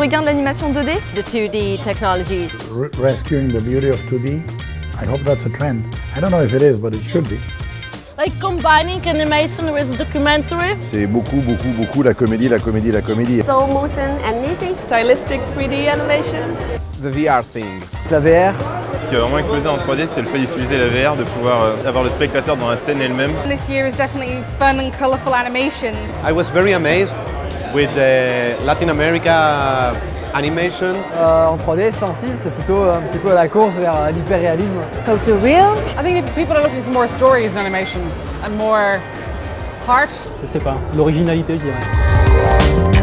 regain de l'animation 2D. The 2D technology. Rescuing the beauty of 2D. I hope that's a trend. I don't know if it is, but it should be. Like combining animation with documentary. C'est beaucoup la comédie. Slow motion animation. Stylistic 3D animation. The VR thing. La VR. Ce qui a vraiment explosé en 3D, c'est le fait d'utiliser la VR, de pouvoir avoir le spectateur dans la scène elle-même. This year is definitely fun and colorful animation. I was very amazed with the Latin America animation. En 3D, ce temps-ci, c'est plutôt un petit peu la course vers l'hyperréalisme. Photoreal. I think people are looking for more stories in animation and more heart. Je sais pas, l'originalité, je dirais.